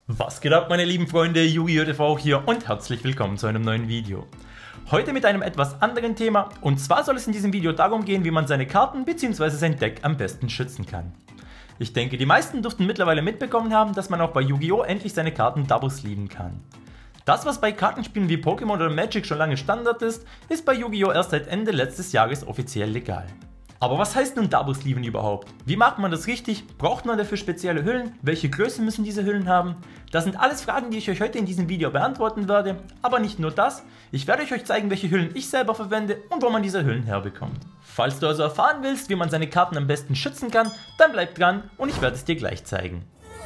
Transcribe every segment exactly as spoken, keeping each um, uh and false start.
Was geht ab, meine lieben Freunde, Yu-Gi-Oh! T V hier und herzlich willkommen zu einem neuen Video. Heute mit einem etwas anderen Thema, und zwar soll es in diesem Video darum gehen, wie man seine Karten bzw. sein Deck am besten schützen kann. Ich denke, die meisten dürften mittlerweile mitbekommen haben, dass man auch bei Yu-Gi-Oh! Endlich seine Karten double sleeven kann. Das, was bei Kartenspielen wie Pokémon oder Magic schon lange Standard ist, ist bei Yu-Gi-Oh! Erst seit Ende letztes Jahres offiziell legal. Aber was heißt nun Double Sleeven überhaupt? Wie macht man das richtig? Braucht man dafür spezielle Hüllen? Welche Größe müssen diese Hüllen haben? Das sind alles Fragen, die ich euch heute in diesem Video beantworten werde. Aber nicht nur das, ich werde euch zeigen, welche Hüllen ich selber verwende und wo man diese Hüllen herbekommt. Falls du also erfahren willst, wie man seine Karten am besten schützen kann, dann bleib dran und ich werde es dir gleich zeigen.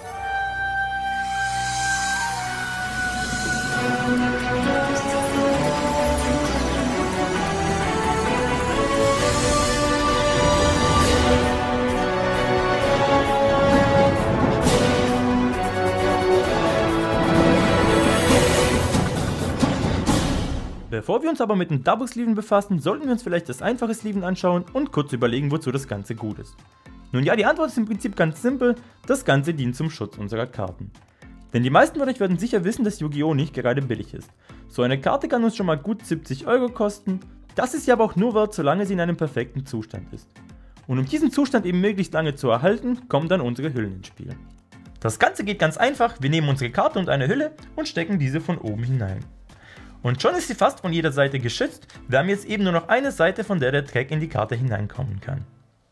Bevor wir uns aber mit dem Double Sleeven befassen, sollten wir uns vielleicht das einfache Sleeven anschauen und kurz überlegen, wozu das Ganze gut ist. Nun ja, die Antwort ist im Prinzip ganz simpel, das Ganze dient zum Schutz unserer Karten. Denn die meisten von euch werden sicher wissen, dass Yu-Gi-Oh! Nicht gerade billig ist. So eine Karte kann uns schon mal gut siebzig Euro kosten, das ist sie aber auch nur wert, solange sie in einem perfekten Zustand ist. Und um diesen Zustand eben möglichst lange zu erhalten, kommen dann unsere Hüllen ins Spiel. Das Ganze geht ganz einfach, wir nehmen unsere Karte und eine Hülle und stecken diese von oben hinein. Und schon ist sie fast von jeder Seite geschützt, wir haben jetzt eben nur noch eine Seite, von der der Dreck in die Karte hineinkommen kann.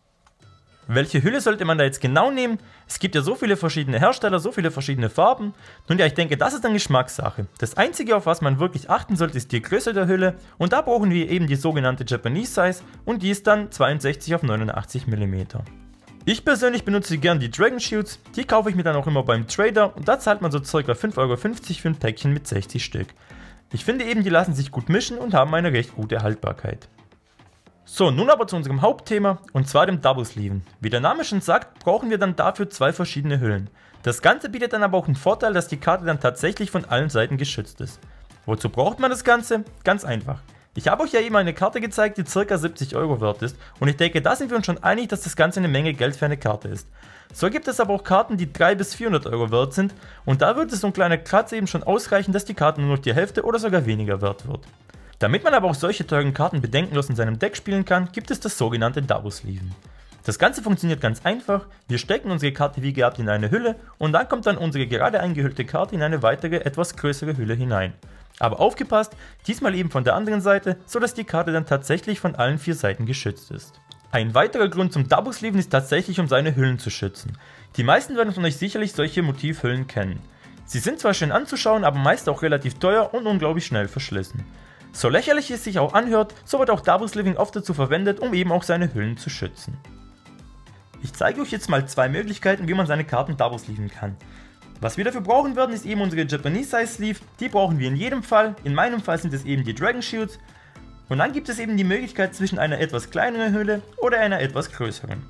Welche Hülle sollte man da jetzt genau nehmen? Es gibt ja so viele verschiedene Hersteller, so viele verschiedene Farben. Nun ja, ich denke, das ist dann Geschmackssache. Das einzige, auf was man wirklich achten sollte, ist die Größe der Hülle, und da brauchen wir eben die sogenannte Japanese Size, und die ist dann zweiundsechzig auf neunundachtzig Millimeter. Ich persönlich benutze gern die Dragon Shields, die kaufe ich mir dann auch immer beim Trader, und da zahlt man so ca. fünf Euro fünfzig für ein Päckchen mit sechzig Stück. Ich finde eben, die lassen sich gut mischen und haben eine recht gute Haltbarkeit. So, nun aber zu unserem Hauptthema, und zwar dem Double Sleeven. Wie der Name schon sagt, brauchen wir dann dafür zwei verschiedene Hüllen. Das Ganze bietet dann aber auch einen Vorteil, dass die Karte dann tatsächlich von allen Seiten geschützt ist. Wozu braucht man das Ganze? Ganz einfach. Ich habe euch ja eben eine Karte gezeigt, die ca. siebzig Euro wert ist, und ich denke, da sind wir uns schon einig, dass das Ganze eine Menge Geld für eine Karte ist. So gibt es aber auch Karten, die dreihundert bis vierhundert Euro wert sind, und da wird es so ein kleiner Kratzer eben schon ausreichen, dass die Karte nur noch die Hälfte oder sogar weniger wert wird. Damit man aber auch solche teuren Karten bedenkenlos in seinem Deck spielen kann, gibt es das sogenannte Double Sleeven. Das Ganze funktioniert ganz einfach, wir stecken unsere Karte wie gehabt in eine Hülle, und dann kommt dann unsere gerade eingehüllte Karte in eine weitere, etwas größere Hülle hinein. Aber aufgepasst, diesmal eben von der anderen Seite, sodass die Karte dann tatsächlich von allen vier Seiten geschützt ist. Ein weiterer Grund zum Double Sleeven ist tatsächlich, um seine Hüllen zu schützen. Die meisten werden von euch sicherlich solche Motivhüllen kennen. Sie sind zwar schön anzuschauen, aber meist auch relativ teuer und unglaublich schnell verschlissen. So lächerlich es sich auch anhört, so wird auch Double Sleeving oft dazu verwendet, um eben auch seine Hüllen zu schützen. Ich zeige euch jetzt mal zwei Möglichkeiten, wie man seine Karten Double Sleeven kann. Was wir dafür brauchen werden, ist eben unsere Japanese Size Sleeve, die brauchen wir in jedem Fall, in meinem Fall sind es eben die Dragon Shields. Und dann gibt es eben die Möglichkeit zwischen einer etwas kleineren Hülle oder einer etwas größeren.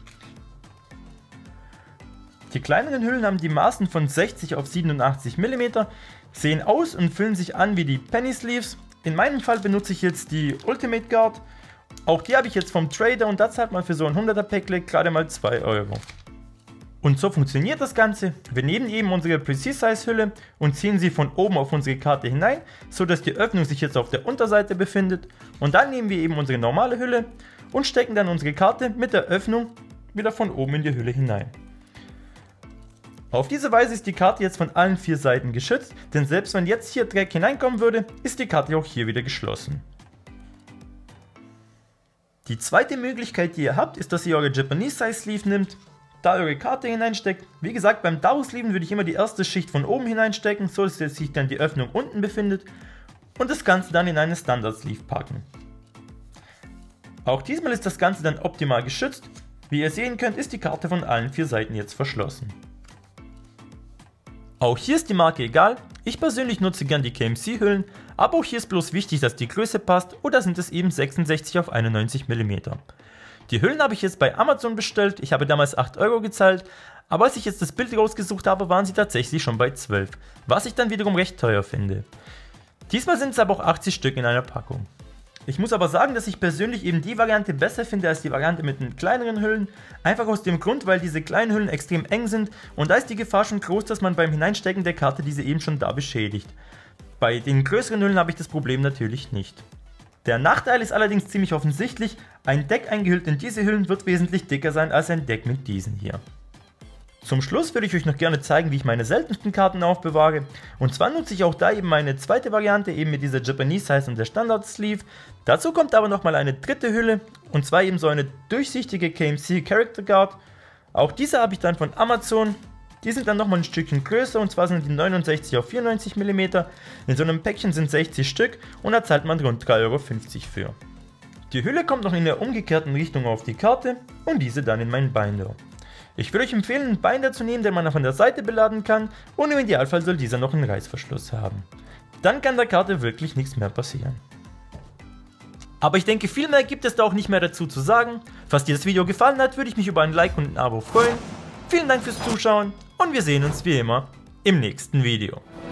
Die kleineren Hüllen haben die Maßen von sechzig auf siebenundachtzig Millimeter, sehen aus und fühlen sich an wie die Penny Sleeves. In meinem Fall benutze ich jetzt die Ultimate Guard. Auch die habe ich jetzt vom Trader, und da zahlt man für so ein hunderter Päckle gerade mal zwei Euro. Und so funktioniert das Ganze. Wir nehmen eben unsere Precise Size Hülle und ziehen sie von oben auf unsere Karte hinein, so dass die Öffnung sich jetzt auf der Unterseite befindet. Und dann nehmen wir eben unsere normale Hülle und stecken dann unsere Karte mit der Öffnung wieder von oben in die Hülle hinein. Auf diese Weise ist die Karte jetzt von allen vier Seiten geschützt, denn selbst wenn jetzt hier Dreck hineinkommen würde, ist die Karte auch hier wieder geschlossen. Die zweite Möglichkeit, die ihr habt, ist, dass ihr eure Japanese Size Sleeve nimmt, da eure Karte hineinsteckt. Wie gesagt, beim Double Sleeven würde ich immer die erste Schicht von oben hineinstecken, so dass sich dann die Öffnung unten befindet, und das Ganze dann in eine Standard Sleeve packen. Auch diesmal ist das Ganze dann optimal geschützt. Wie ihr sehen könnt, ist die Karte von allen vier Seiten jetzt verschlossen. Auch hier ist die Marke egal, ich persönlich nutze gern die K M C Hüllen, aber auch hier ist bloß wichtig, dass die Größe passt, oder sind es eben sechsundsechzig auf einundneunzig Millimeter. Die Hüllen habe ich jetzt bei Amazon bestellt, ich habe damals acht Euro gezahlt, aber als ich jetzt das Bild rausgesucht habe, waren sie tatsächlich schon bei zwölf, was ich dann wiederum recht teuer finde. Diesmal sind es aber auch achtzig Stück in einer Packung. Ich muss aber sagen, dass ich persönlich eben die Variante besser finde als die Variante mit den kleineren Hüllen. Einfach aus dem Grund, weil diese kleinen Hüllen extrem eng sind und da ist die Gefahr schon groß, dass man beim Hineinstecken der Karte diese eben schon da beschädigt. Bei den größeren Hüllen habe ich das Problem natürlich nicht. Der Nachteil ist allerdings ziemlich offensichtlich, ein Deck eingehüllt in diese Hüllen wird wesentlich dicker sein als ein Deck mit diesen hier. Zum Schluss würde ich euch noch gerne zeigen, wie ich meine seltensten Karten aufbewahre. Und zwar nutze ich auch da eben meine zweite Variante, eben mit dieser Japanese Size und der Standard Sleeve. Dazu kommt aber nochmal eine dritte Hülle, und zwar eben so eine durchsichtige K M C Character Guard. Auch diese habe ich dann von Amazon. Die sind dann nochmal ein Stückchen größer, und zwar sind die neunundsechzig auf vierundneunzig Millimeter. In so einem Päckchen sind sechzig Stück und da zahlt man rund drei Euro fünfzig für. Die Hülle kommt noch in der umgekehrten Richtung auf die Karte und diese dann in meinen Binder. Ich würde euch empfehlen, einen Binder zu nehmen, den man von der Seite beladen kann, und im Idealfall soll dieser noch einen Reißverschluss haben. Dann kann der Karte wirklich nichts mehr passieren. Aber ich denke, viel mehr gibt es da auch nicht mehr dazu zu sagen. Falls dir das Video gefallen hat, würde ich mich über ein Like und ein Abo freuen. Vielen Dank fürs Zuschauen und wir sehen uns wie immer im nächsten Video.